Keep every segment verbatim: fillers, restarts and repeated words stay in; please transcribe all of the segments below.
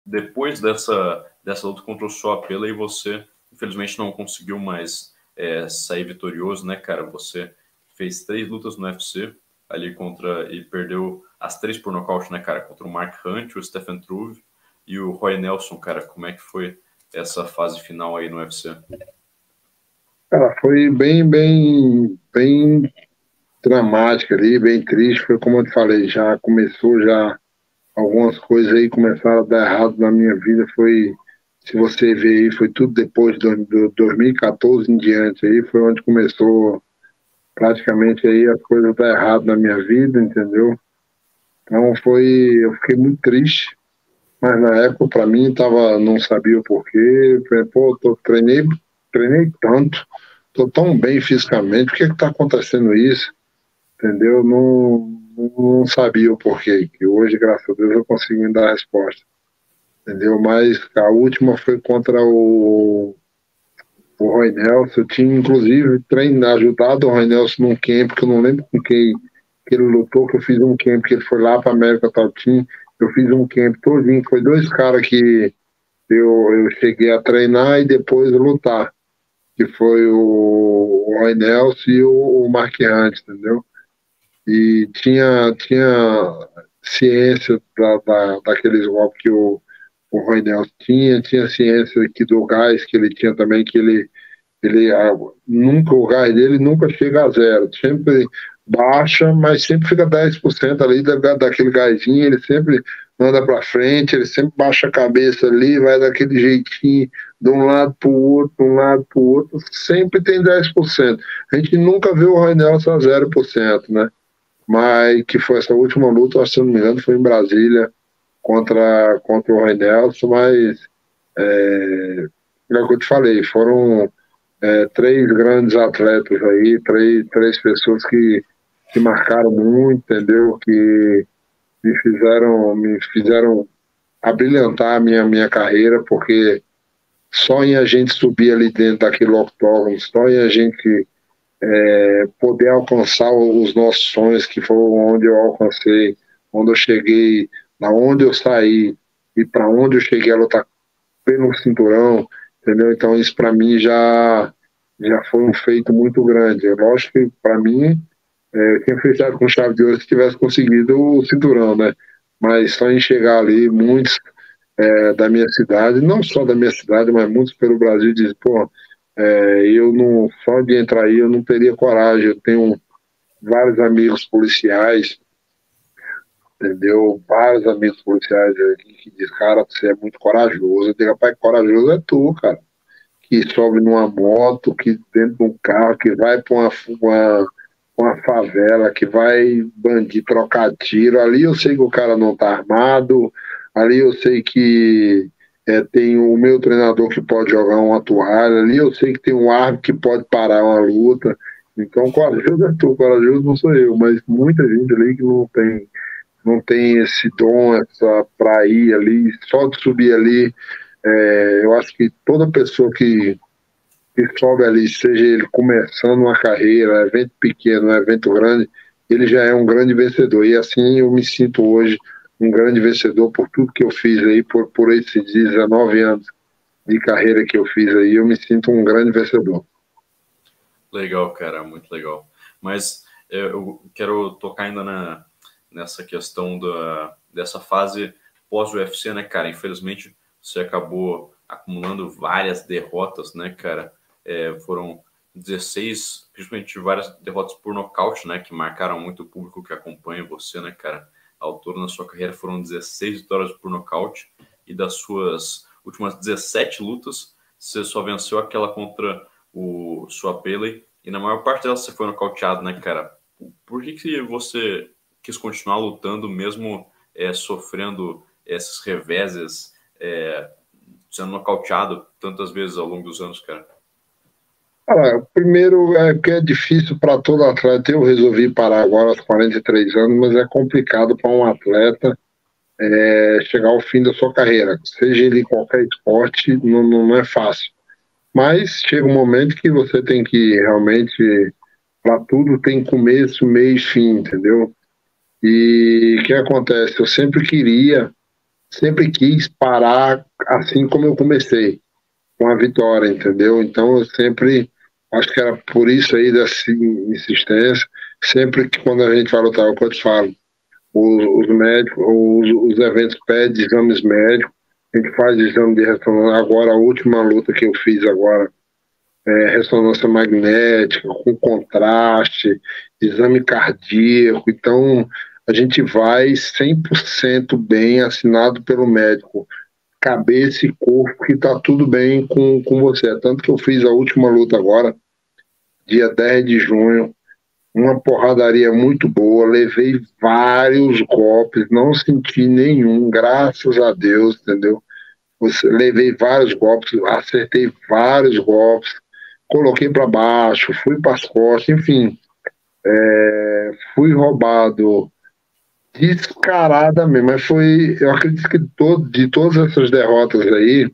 depois dessa, dessa luta contra o Swap Pele, você infelizmente não conseguiu mais é, sair vitorioso, né, cara? Você fez três lutas no U F C ali contra e perdeu as três por nocaute, né, cara? Contra o Mark Hunt, o Stephen Struve e o Roy Nelson, cara. Como é que foi essa fase final aí no U F C? Cara, foi bem, bem, bem dramática ali, bem triste. Foi como eu te falei, já começou já algumas coisas aí começaram a dar errado na minha vida. Foi, se você ver aí, foi tudo depois do, do dois mil e quatorze em diante aí, foi onde começou praticamente aí as coisas dar errado na minha vida, entendeu? Então foi, eu fiquei muito triste, mas na época para mim tava, não sabia o porquê. Falei, pô, tô, treinei, treinei tanto, tô tão bem fisicamente, por que que tá acontecendo isso? Entendeu? Não, não sabia o porquê, que hoje, graças a Deus, eu consegui dar a resposta. Entendeu? Mas a última foi contra o, o Roy Nelson. Eu tinha, inclusive, treinado, ajudado o Roy Nelson num camp, que eu não lembro com quem que ele lutou, que eu fiz um camp, que ele foi lá para América Top Team. Eu fiz um camp todinho, foi dois caras que eu, eu cheguei a treinar e depois lutar, que foi o, o Roy Nelson e o, o Mark Hunt, entendeu? E tinha, tinha ciência da, da, daqueles golpes que o, o Roy Nelson tinha, tinha ciência aqui do gás que ele tinha também, que ele, ele ah, nunca, o gás dele nunca chega a zero, sempre baixa, mas sempre fica dez por cento ali da, daquele gásinho, ele sempre anda para frente, ele sempre baixa a cabeça ali, vai daquele jeitinho, de um lado para o outro, de um lado para o outro, sempre tem dez por cento. A gente nunca viu o Roy Nelson a zero por cento, né? Mas que foi essa última luta, se não me engano, foi em Brasília contra, contra o Roy Nelson, mas é, é o que eu te falei, foram é, três grandes atletas aí, três, três pessoas que, que marcaram muito, entendeu? Que me fizeram, me fizeram abrilhantar a minha, minha carreira, porque só em a gente subir ali dentro daquele octógono, só em a gente é, poder alcançar os nossos sonhos, que foi onde eu alcancei, onde eu cheguei, da onde eu saí e para onde eu cheguei a lutar pelo cinturão, entendeu? Então isso para mim já já foi um feito muito grande. Lógico que para mim é, eu tinha fechado com chave de ouro se tivesse conseguido o cinturão, né? Mas só em chegar ali, muitos é, da minha cidade, não só da minha cidade, mas muitos pelo Brasil dizem, pô, é, eu não, só de entrar aí eu não teria coragem. Eu tenho vários amigos policiais, entendeu? Vários amigos policiais aqui que dizem, cara, você é muito corajoso. Eu digo, rapaz, corajoso é tu, cara. Que sobe numa moto, que dentro de um carro, que vai para uma, uma, uma favela, que vai bandir, trocar tiro. Ali eu sei que o cara não tá armado, ali eu sei que é, tem o meu treinador que pode jogar uma toalha, ali eu sei que tem um árbitro que pode parar uma luta. Então, corajoso é tu, corajoso não sou eu, mas muita gente ali que não tem, não tem esse dom, essa pra ir ali, só de subir ali. É, eu acho que toda pessoa que, que sobe ali, seja ele começando uma carreira, evento pequeno, evento grande, ele já é um grande vencedor. E assim eu me sinto hoje um grande vencedor por tudo que eu fiz aí, por, por esses dezenove anos de carreira que eu fiz aí, eu me sinto um grande vencedor. Legal, cara, muito legal. Mas é, eu quero tocar ainda na, nessa questão da, dessa fase pós-U F C, né, cara? Infelizmente, você acabou acumulando várias derrotas, né, cara? É, foram dezesseis, principalmente várias derrotas por nocaute, né, que marcaram muito o público que acompanha você, né, cara? Ao todo, na sua carreira, foram dezesseis vitórias por nocaute e das suas últimas dezessete lutas, você só venceu aquela contra o Swap Pele, e na maior parte delas você foi nocauteado, né, cara? Por que que você quis continuar lutando mesmo é, sofrendo esses reveses, é, sendo nocauteado tantas vezes ao longo dos anos, cara? Ah, primeiro é que é difícil para todo atleta. Eu resolvi parar agora aos quarenta e três anos, mas é complicado para um atleta é, chegar ao fim da sua carreira, seja ele em qualquer esporte, não, não é fácil. Mas chega um momento que você tem que realmente, para tudo tem começo, meio e fim, entendeu? E o que acontece? Eu sempre queria sempre quis parar assim como eu comecei, com a vitória, entendeu? Então eu sempre, acho que era por isso aí dessa insistência, sempre que quando a gente vai lutar, é o que eu te falo, os, os médicos, os, os eventos pedem exames médicos, a gente faz exame de ressonância. Agora, a última luta que eu fiz agora, é ressonância magnética, com contraste, exame cardíaco. Então, a gente vai cem por cento bem, assinado pelo médico, cabeça e corpo, que tá tudo bem com, com você. Tanto que eu fiz a última luta agora, dia dez de junho, uma porradaria muito boa, levei vários golpes, não senti nenhum, graças a Deus, entendeu? Você, levei vários golpes, acertei vários golpes, coloquei para baixo, fui para as costas, enfim, é, fui roubado descaradamente, mas foi, eu acredito que todo, de todas essas derrotas aí,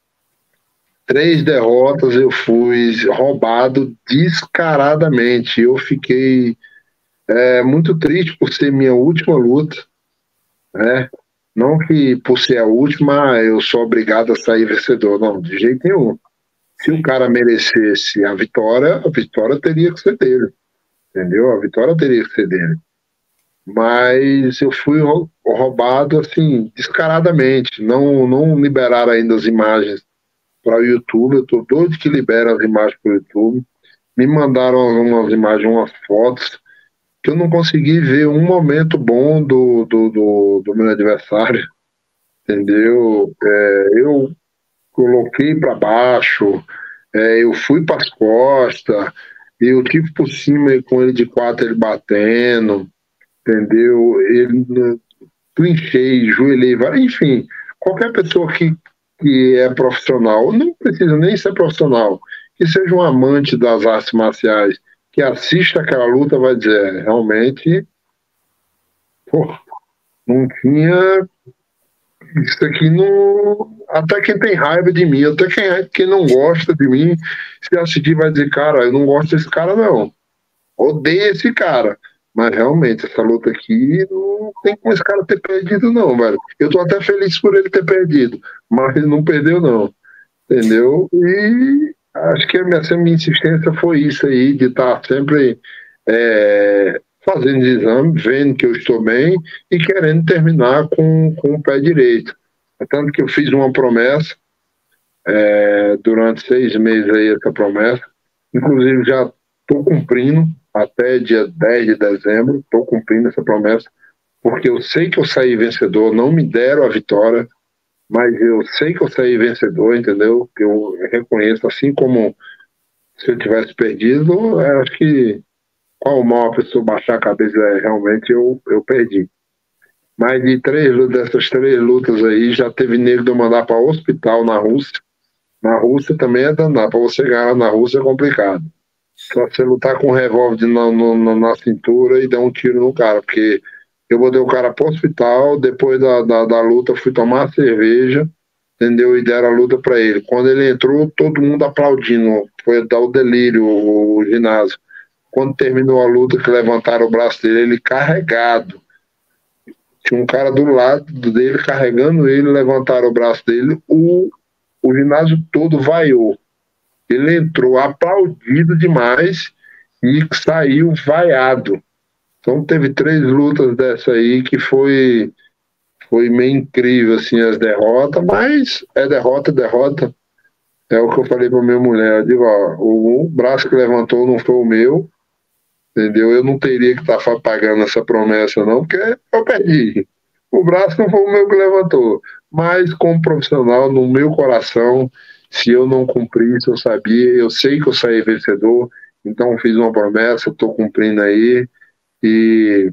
três derrotas eu fui roubado descaradamente. Eu fiquei é, muito triste por ser minha última luta, né? Não que por ser a última eu sou obrigado a sair vencedor, não, de jeito nenhum. Se o cara merecesse a vitória, a vitória teria que ser dele, entendeu? A vitória teria que ser dele. Mas eu fui roubado assim, descaradamente. Não, não liberaram ainda as imagens para o YouTube. Eu tô doido que libera as imagens para o YouTube. Me mandaram algumas imagens, umas fotos, que eu não consegui ver um momento bom do, do, do, do meu adversário, entendeu? É, eu coloquei para baixo, é, eu fui para as costas, eu tive por cima com ele de quatro, ele batendo, entendeu? Ele trinchei, joelhei, enfim, qualquer pessoa que, que é profissional, não precisa nem ser profissional, que seja um amante das artes marciais, que assista aquela luta, vai dizer, realmente, pô, não tinha. Isso aqui não. Até quem tem raiva de mim, até quem, quem não gosta de mim, se assistir vai dizer, cara, eu não gosto desse cara, não. Odeio esse cara. Mas realmente, essa luta aqui não tem como esse cara ter perdido, não, velho. Eu tô até feliz por ele ter perdido, mas ele não perdeu, não. Entendeu? E acho que a minha, a minha insistência foi isso aí, de estar sempre é, fazendo exame, vendo que eu estou bem e querendo terminar com, com o pé direito. É tanto que eu fiz uma promessa é, durante seis meses aí, essa promessa. Inclusive já estou cumprindo até dia dez de dezembro, estou cumprindo essa promessa, porque eu sei que eu saí vencedor, não me deram a vitória, mas eu sei que eu saí vencedor, entendeu? Eu reconheço, assim como se eu tivesse perdido, eu acho que qual mal a pessoa baixar a cabeça, é, realmente eu, eu perdi. Mas de três dessas três lutas aí, já teve nego de eu mandar para o hospital na Rússia. Na Rússia também é danado, para você ganhar na Rússia é complicado. Só você lutar com um revólver na, na, na cintura e dar um tiro no cara, porque eu botei o cara para o hospital, depois da, da, da luta fui tomar cerveja, entendeu? E deram a luta para ele. Quando ele entrou, todo mundo aplaudindo, foi dar o delírio, o, o ginásio. Quando terminou a luta, que levantaram o braço dele, ele carregado. Tinha um cara do lado dele carregando ele, levantaram o braço dele, o, o ginásio todo vaiou. Ele entrou aplaudido demais e saiu vaiado. Então teve três lutas dessa aí que foi, foi meio incrível, assim, as derrotas, mas é derrota, derrota. É o que eu falei pra minha mulher. Eu digo, ó, o braço que levantou não foi o meu, entendeu? Eu não teria que estar tá pagando essa promessa, não, porque eu perdi. O braço não foi o meu que levantou. Mas, como profissional, no meu coração, se eu não cumprisse, eu sabia, eu sei que eu saí vencedor, então fiz uma promessa, estou cumprindo aí, e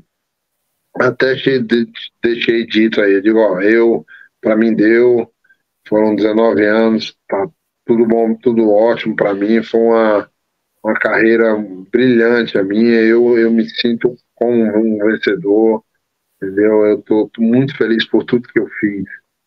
até deixei dito aí, eu digo, ó, eu, para mim deu, foram dezenove anos, tá tudo bom, tudo ótimo para mim, foi uma, uma carreira brilhante a minha, eu, eu me sinto como um vencedor, entendeu? Eu tô, tô muito feliz por tudo que eu fiz.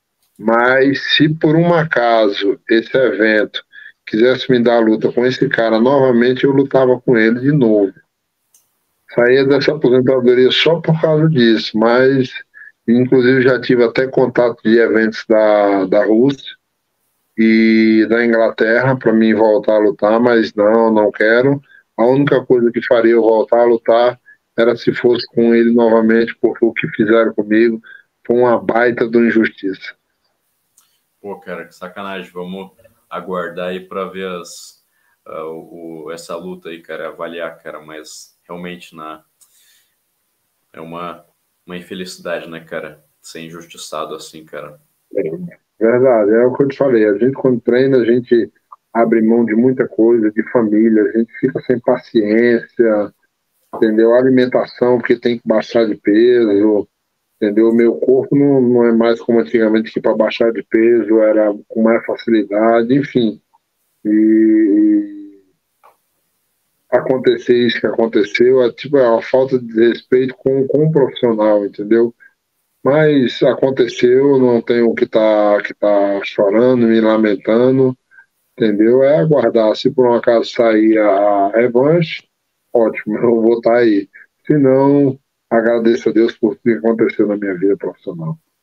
Mas se por um acaso esse evento quisesse me dar a luta com esse cara novamente, eu lutava com ele de novo. Saía dessa aposentadoria só por causa disso, mas Inclusive já tive até contato de eventos da, da Rússia e da Inglaterra para mim voltar a lutar, mas não, não quero. A única coisa que faria eu voltar a lutar era se fosse com ele novamente, porque o que fizeram comigo foi uma baita de uma injustiça. Pô, cara, que sacanagem. Vamos aguardar aí para ver as, uh, o, essa luta aí, cara, avaliar, cara, mas realmente na, é uma, uma infelicidade, né, cara, ser injustiçado assim, cara. Verdade, é o que eu te falei. A gente, quando treina, a gente abre mão de muita coisa, de família, a gente fica sem paciência, entendeu? Alimentação, porque tem que baixar de peso, entendeu? O meu corpo não, não é mais como antigamente, que para baixar de peso era com mais facilidade, enfim. E acontecer isso que aconteceu é tipo é uma falta de respeito com, com o profissional, entendeu? Mas aconteceu, não tenho que tá, que tá chorando, me lamentando, entendeu? É aguardar. Se por um acaso sair a revanche, ótimo, eu vou estar aí. Se não, agradeço a Deus por tudo que aconteceu na minha vida profissional.